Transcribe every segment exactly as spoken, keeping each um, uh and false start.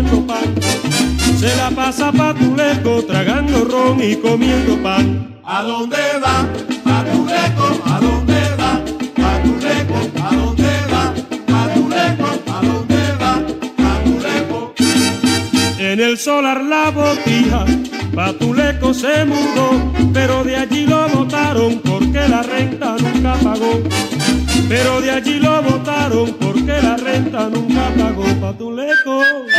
comiendo pan. Se la pasa Patuleco tragando ron y comiendo pan. ¿A dónde va? Patuleco, ¿a dónde va? Patuleco, ¿a dónde va? Patuleco, ¿a dónde va? Patuleco. En el solar La Botija, Patuleco se mudó, pero de allí lo botaron porque la renta nunca pagó. Pero de allí lo botaron porque la renta nunca pagó. Patuleco.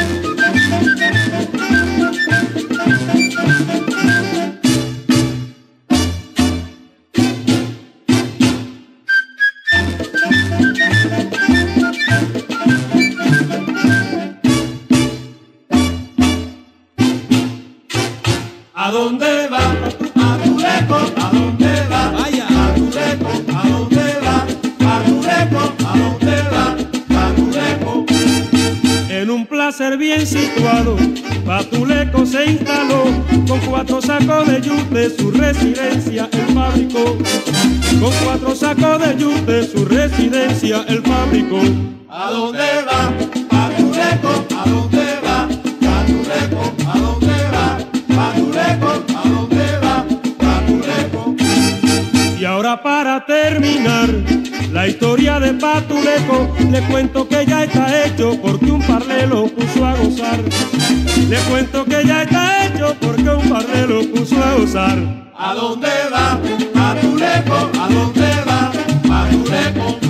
¿A dónde va? Patuleco, ¿a dónde va? Vaya. Patuleco, ¿a dónde va? Patuleco, ¿a dónde va? Patuleco. En un placer bien situado, Patuleco se instaló. Con cuatro sacos de yute su residencia él fabricó. Con cuatro sacos de yute su residencia él fabricó. ¿A dónde va? Patuleco, ¿a dónde va? Patuleco, ¿a dónde va? Patuleco, ¿a dónde va? Patuleco. Y ahora para terminar la historia de Patuleco, le cuento que ya está hecho porque un parlé lo puso a gozar. Le cuento que ya está hecho porque un parlé lo puso a gozar. ¿A dónde va? Patuleco, ¿a dónde va? Patuleco.